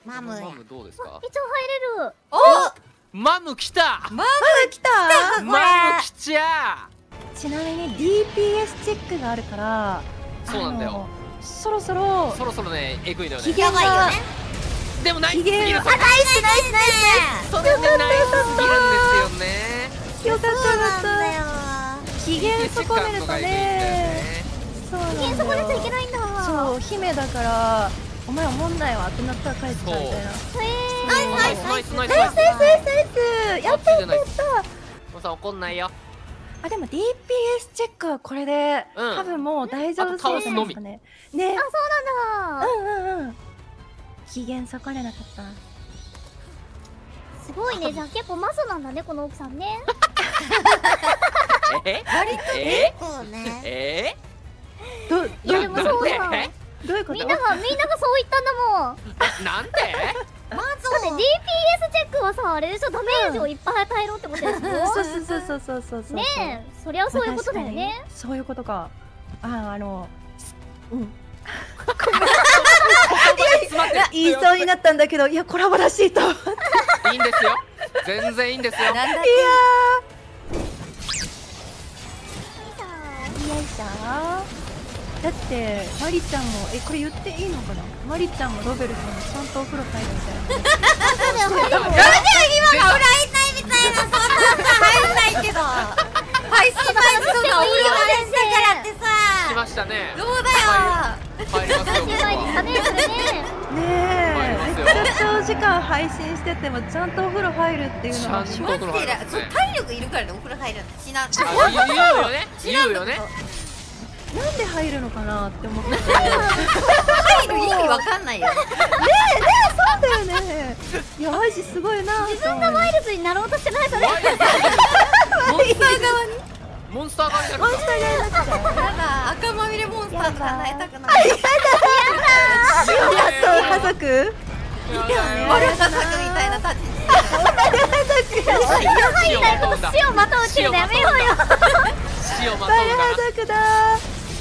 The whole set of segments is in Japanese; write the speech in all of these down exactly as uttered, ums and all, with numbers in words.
マムや。 マムどうですか？ 一応入れる。 お、マム来た。 マム来た。 マム来ちゃちなみに ディーピーエス チェックがあるから、 そうなんだよ。 そろそろそろそろね、エグいのよね。 機嫌がでもナイスすぎる。 ナイスナイスナイスナイス。 それでナイスすぎるんですよね。 よかったよかっそうなんだよ。 た。機嫌損ねるとね。そうなんだよ。 機嫌損ねちゃいけないんだ。 そう、姫だからお前おもんないわってなったら帰っちゃうみたいな。 へナイスナイスナイスナイスナイスナイスナイスナイス。やったやったやった。 もうさ、怒んないよ。 あ、でも ディーピーエス チェックはこれで、 うん多分もう大丈夫そうじゃないですかね。ね。 あ、そうなんだ。 うんうんうん。機嫌損ねなかった。 すごいね。じゃあ結構マソなんだね、この奥さんね。 え？ 割とえ？ 結構ね。 え？ ど、 いやでもそうだ。 なんでどういうこと？ みんながみんながそう言ったんだもん。 なんで？ まずだって ディーピーエス チェックはさ、あれでしょ、ダメージをいっぱい与えろってことでしょ。 そうそうそうそうそうそうそう。 ねえ、そりゃそういうことだよね。 確かにそういうことか。あ、あの、うん。言いそうになったんだけど、いやコラボらしいと。いいいんですよ。全然いいんですよ。 なんだっやー、よいしょ。だってマリちゃんもえこれ言っていいのかな。マリちゃんもロベルさんもちゃんとお風呂入るみたいな。 そうだよ、入るもん。 今がおらいないみたいな、そんなさ入んないけど。配信前にそんなお風呂入んだからってしさ。 ましたね。 どうだよ。 入りますよ。 いい前でしたね、それね。 ねえ、 入りますよめっちゃ長時間配信しててもちゃんとお風呂入るっていうのはちゃんとマジでら、そう体力いるからね、お風呂入るの。しな。 あ、言うよね。言うよね。 なんで入るのかなって思ってて。 入る意味わかんないよ。 そうだよね。いやマジすごいな。 自分がワイルズになろうとしてない、それ。 ワイルドモンスター側に。 モンスター側になるモンスかターがやらなくちゃ。 やだ、赤まみれモンスターとかなえたくない。 そう家族。 マルハ作みたいな立ち位置。 入んないこと死をまとうっていうのやめようよ。 死をまとうバルかハ族だ。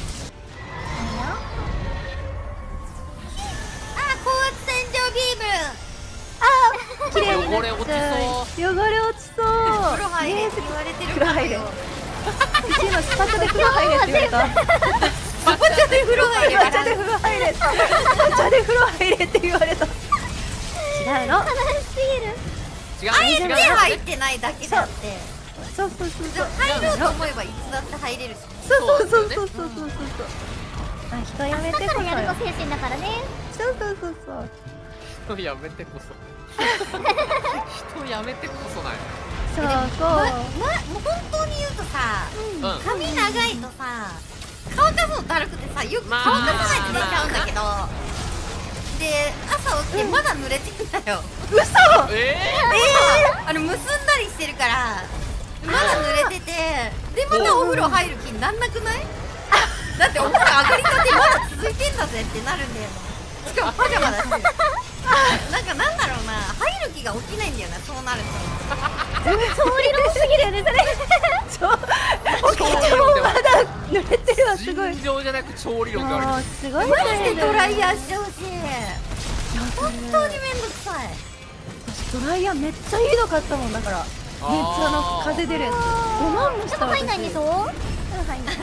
あ、高圧洗浄ビーム。 綺麗になっ汚れ落ちちゃう。汚れ落ちそう。 風呂入れって言われてる風呂入れ。今スパチャで風呂入れって言われた。 スパチャで風呂入れ。 スパチャで風呂入れ。スパチャで風呂入れって言われた。違うの。 悲しすぎる。 違うあえて違う入ってないだけだって。 そうそうそうそう。 入ろうと思えばいつだって入れるし。 そうそうそうそうそうそうそう。あ、人やめてこそよだからやる。の精神だからね。 そうそうそうそう。 人やめてこそ。人やめてこそない。 そうま、 そう。 ま、もう本当に言うとさ、 うん。 髪長いとさ、乾かすのだるくてさ、よく乾かさないと寝ちゃうんだけど、で、朝起きてまだ濡れてんだよ。 嘘。 えあの、結んだりしてるから、まだ濡れてて、で、またお風呂入る気になんなくない？だってお風呂上がりたてまだ続いてんだぜってなるんだよ。しかもパジャマだし。なんかなんだろうな、入る気が起きないんだよな、そうなると。 調理論すぎるよね、それ。 おきちゃんもまだ濡れてるわ、すごい。 尋常じゃなく調理力がある。 もうすごいマジでドライヤヤーしてほしい。本当にめんどくさい。 ー。ドライヤーめっちゃいいの買ったもんだから。めっちゃあの風出るやつ。ごまんもした私。 入んないんでしょ？入んない。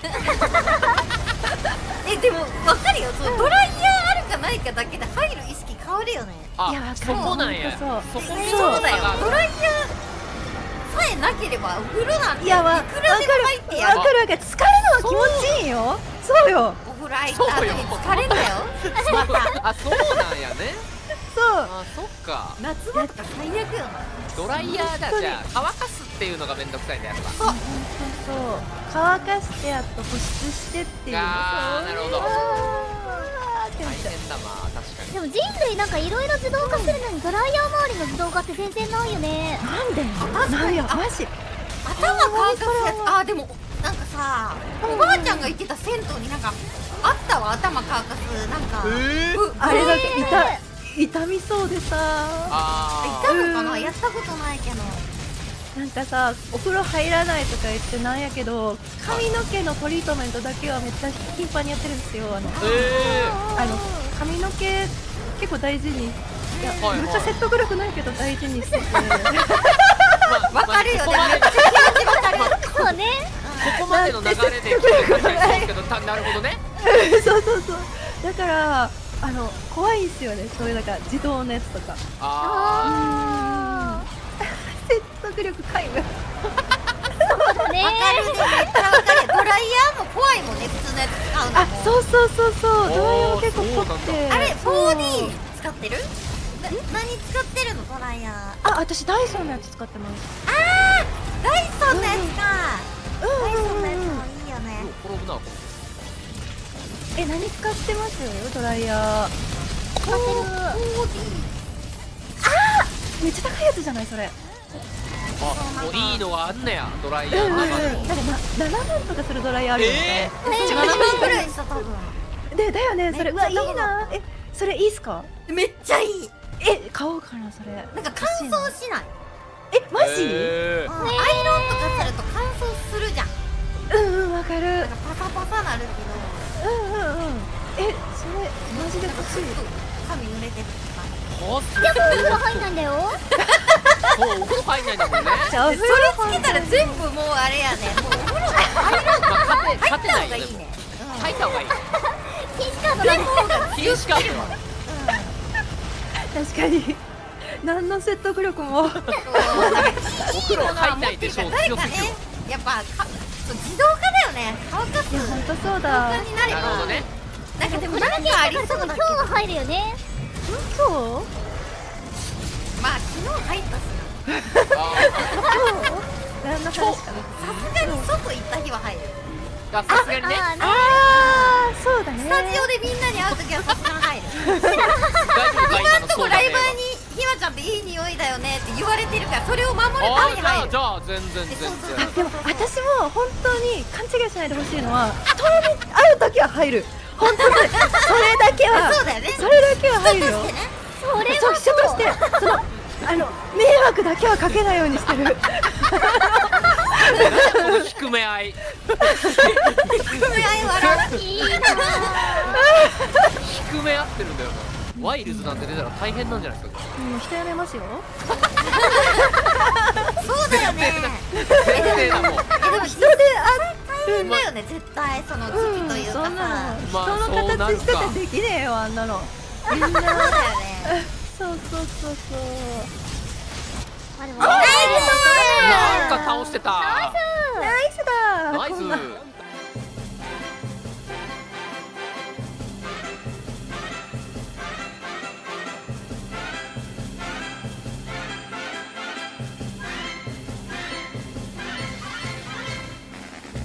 え、でもわかるよ、そうドライヤーあるかないかだけで入る意識変わるよね。 あ、 いやわかるそこなんや。 そうそこえにそうだよ、 差があるドライヤーさえなければお風呂なんていいやわ、わかくらでも入ってるやる。 わかるわかる。疲れるの気持ちいいよ。そうよ。 お風呂入った後に疲れんだよ。またあ、そうなんやね。 そう。 あ、そっか。 夏場とか最悪よな。 ドライヤーだじゃあ乾かすっていうのがめんどくさいんだやっぱ。 そうそうそう。乾かしてあと保湿してっていうの。 あーなるほどあーってなっちゃう。 大変だまあ確かに。 でも人類なんかいろいろ自動化するのにドライヤー周りの自動化って全然ないよね。 なんで？なんやマジ。 頭乾かすやつ。あ、でもなんかさ、おばあちゃんが言ってた銭湯になんかあったわ、頭乾かすなんか。 えーうあれだけ痛痛みそうでさ。 あいたのかな、やったことないけど。 なんかさ、お風呂入らないとか言ってなんやけど、髪の毛のトリートメントだけはめっちゃ頻繁にやってるんですよ。あの、 ーえあの髪の毛結構大事にいや、 はいめっちゃ説得力ないけど大事にしててまあわかるよね、 まあめっちゃ気持ちわかる。 そうね。 ここまでの流れで聞いて確かにそうですけど、たなるほどね。 そうそうそう、だからあの怖いんすよね、そういうなんか自動のやつとか。 あ説得力皆無。 ねわかるね、めっちゃわかる。ドライヤーも怖いもんね、普通のやつ使うのあ、 も。 そうそうそうそう、 おードライヤーも結構濃くて。 あれ、 そうフォーディー 使ってる？な何使ってるの、ドライヤー。 あ、私ダイソンのやつ使ってます。 あー、ダイソンのやつか。 うんダイソンのやつうんうんもいいよね。 ー転ぶな。 え、何使ってますドライヤー。使ってる。 フォーディー。 めっちゃ高いやつじゃないそれ。 あ、もういいのがあんねや、ドライうんうんうん。 ヤーの中でも。 なんかなななまんとかするドライヤーあるよね。 ななまんくらいした多分。 でだよね、それ。うわ、いいな。え、それいいっすか？ めっちゃいい。 え、買おうかなそれ。 なんか乾燥しない。 え、マジ？ へーうんアイロンとかすると乾燥するじゃん。 うんうん、わかる。 なんかパサパサなるけど、 うんうんうん。え、それマジでなんか欲しい。 髪濡れてるとか。 はでもお風呂入んないんだよ。 そうお風呂入んないんだもんね。 じゃあおでそ風呂れつけたら全部もうあれやね。もうお風呂入らまあ勝て入った勝てないよね。 方がいいね。うん入った方がいい。 禁止カードなんで。 禁止カードは。 確かに。何の説得力も。 うんそうなんかお風呂入んないでしょう誰かね強すぎる。 やっぱかそう自動化だよね。乾かすいや、ほんとそう自動だ化。になればなるほどね。 なんかでもこれだけなんかありやったら多分そうだけど、 今日は入るよね。 今日？ まあ昨日入ったしあ何の話かな。 な。さすがに外行った日は入る。 ーあ、さすがにね。 ああね。 あー、そうだね。 スタジオでみんなに会うときはさすがに入る。 大丈夫か今のとこそうだねライバーにひまちゃんっていい匂いだよねって言われてるから、それを守るたあーじゃめに入る。 あじゃあ全然全えそうそう然。 でも私も本当に勘違いしないでほしいのは、通り会う時は入る。本当にそれだけは。 そうだよね。 それだけは入るよ。 してね。 それそう、 は人としてそのあの迷惑だけはかけないようにしてる。 この低め合い。 低め合い笑う。 いいな。 低め合ってるんだよな。ワイルズなんて出たら大変なんじゃないですか。 もう人やめますよ。 そうだよね。 先生だもん。 えでも人で大変だよね、絶対その時期というかさ。 そんなのま人あのそうなるか形しててできねえよ、あんなの。みんな。 そうだよね。 そうそうそうそう。 あれナイスなんか倒してた。 ナイスだ。 ナイこんなス。